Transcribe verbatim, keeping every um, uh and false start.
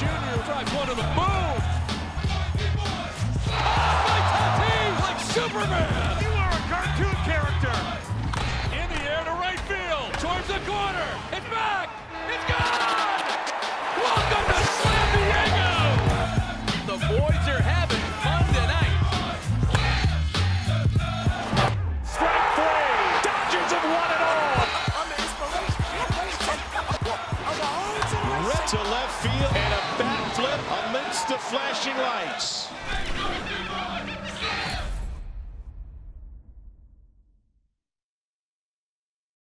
Junior drives one to the moon. Oh, my Tatis like Superman. You are a cartoon character. In the air to right field, towards the corner. It's back. It's gone. Welcome to San Diego. The boys are having fun tonight. Strike three. Dodgers have won it all. Red to left field and a bat flip amidst the flashing lights.